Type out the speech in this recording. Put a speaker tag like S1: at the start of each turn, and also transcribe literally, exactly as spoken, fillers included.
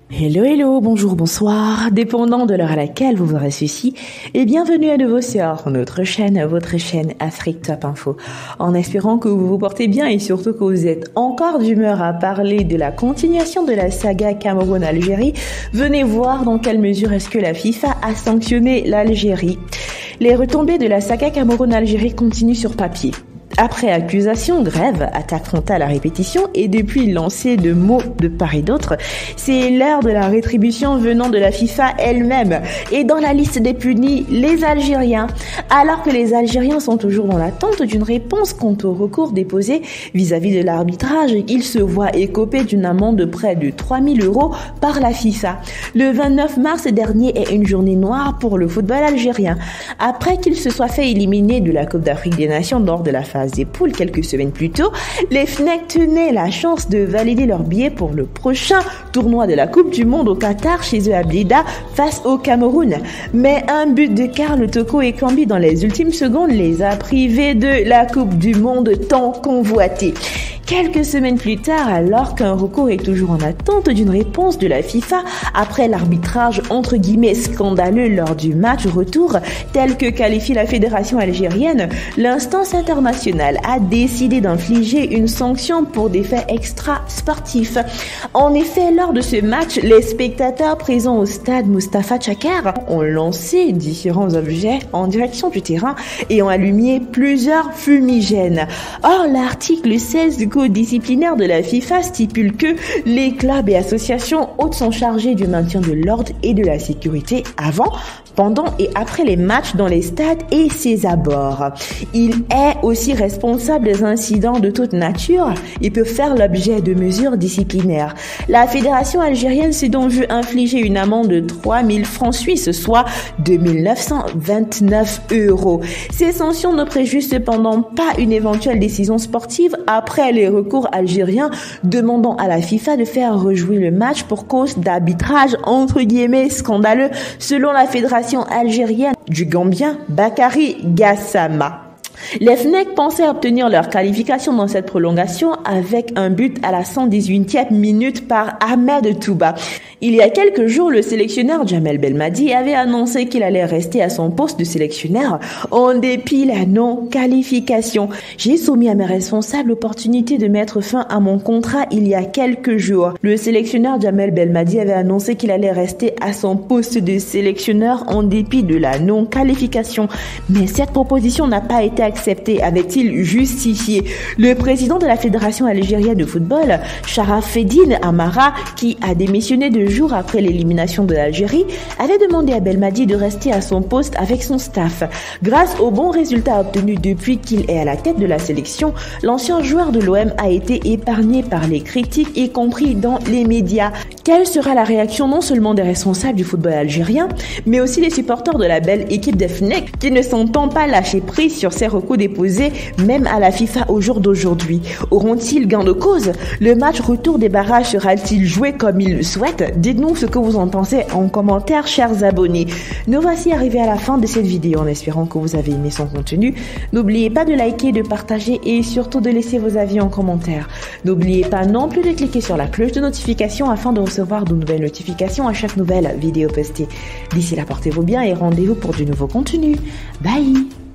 S1: Hello, hello, bonjour, bonsoir, dépendant de l'heure à laquelle vous aurez ceci, et bienvenue à nouveau sur notre chaîne, votre chaîne Afrique Top Info. En espérant que vous vous portez bien et surtout que vous êtes encore d'humeur à parler de la continuation de la saga Cameroun-Algérie, venez voir dans quelle mesure est-ce que la FIFA a sanctionné l'Algérie. Les retombées de la saga Cameroun-Algérie continuent sur papier. Après accusation, grève, attaque frontale à répétition et depuis lancé de mots de part et d'autre, c'est l'heure de la rétribution venant de la FIFA elle-même. Et dans la liste des punis, les Algériens. Alors que les Algériens sont toujours dans l'attente d'une réponse quant au recours déposé vis-à-vis de l'arbitrage, ils se voient écopés d'une amende de près de trois mille euros par la FIFA. Le vingt-neuf mars dernier est une journée noire pour le football algérien. Après qu'il se soit fait éliminer de la Coupe d'Afrique des Nations lors de la phase des poules quelques semaines plus tôt, les F N E C tenaient la chance de valider leur billet pour le prochain tournoi de la Coupe du Monde au Qatar chez eux à Blida face au Cameroun. Mais un but de Karl Toko Ekambi dans les ultimes secondes les a privés de la Coupe du Monde tant convoitée. Quelques semaines plus tard, alors qu'un recours est toujours en attente d'une réponse de la FIFA après l'arbitrage entre guillemets scandaleux lors du match retour tel que qualifie la fédération algérienne, l'instance internationale a décidé d'infliger une sanction pour des faits extra-sportifs. En effet, lors de ce match, les spectateurs présents au stade Mustapha Tchakar ont lancé différents objets en direction du terrain et ont allumé plusieurs fumigènes. Or, l'article seize du code disciplinaire de la FIFA stipule que les clubs et associations hautes sont chargés du maintien de l'ordre et de la sécurité avant, pendant et après les matchs dans les stades et ses abords. Il est aussi responsable des incidents de toute nature et peut faire l'objet de mesures disciplinaires. La fédération algérienne s'est donc vue infliger une amende de trois mille francs suisses, soit deux mille neuf cent vingt-neuf euros. Ces sanctions ne préjugent cependant pas une éventuelle décision sportive après les recours algériens demandant à la FIFA de faire rejouer le match pour cause d'arbitrage entre guillemets scandaleux selon la fédération algérienne du Gambien Bakary Gassama. Les F N E C pensaient obtenir leur qualification dans cette prolongation avec un but à la cent dix-huitième minute par Ahmed Touba. Il y a quelques jours, le sélectionneur Djamel Belmadi avait annoncé qu'il allait rester à son poste de sélectionneur en dépit de la non-qualification. J'ai soumis à mes responsables l'opportunité de mettre fin à mon contrat il y a quelques jours. Le sélectionneur Djamel Belmadi avait annoncé qu'il allait rester à son poste de sélectionneur en dépit de la non-qualification. Mais cette proposition n'a pas été accepté, avait-il justifié. Le président de la Fédération algérienne de football, Sharafeddine Amara, qui a démissionné deux jours après l'élimination de l'Algérie, avait demandé à Belmadi de rester à son poste avec son staff. Grâce aux bons résultats obtenus depuis qu'il est à la tête de la sélection, l'ancien joueur de l'O M a été épargné par les critiques, y compris dans les médias. Quelle sera la réaction non seulement des responsables du football algérien, mais aussi des supporters de la belle équipe des F N E C qui ne s'entendent pas lâcher prise sur ces recours déposés même à la FIFA au jour d'aujourd'hui. Auront-ils gain de cause? Le match retour des barrages sera-t-il joué comme ils le souhaitent? Dites-nous ce que vous en pensez en commentaire, chers abonnés. Nous voici arrivés à la fin de cette vidéo en espérant que vous avez aimé son contenu. N'oubliez pas de liker, de partager et surtout de laisser vos avis en commentaire. N'oubliez pas non plus de cliquer sur la cloche de notification afin de recevoir de nouvelles notifications à chaque nouvelle vidéo postée. D'ici là, portez-vous bien et rendez-vous pour du nouveau contenu. Bye!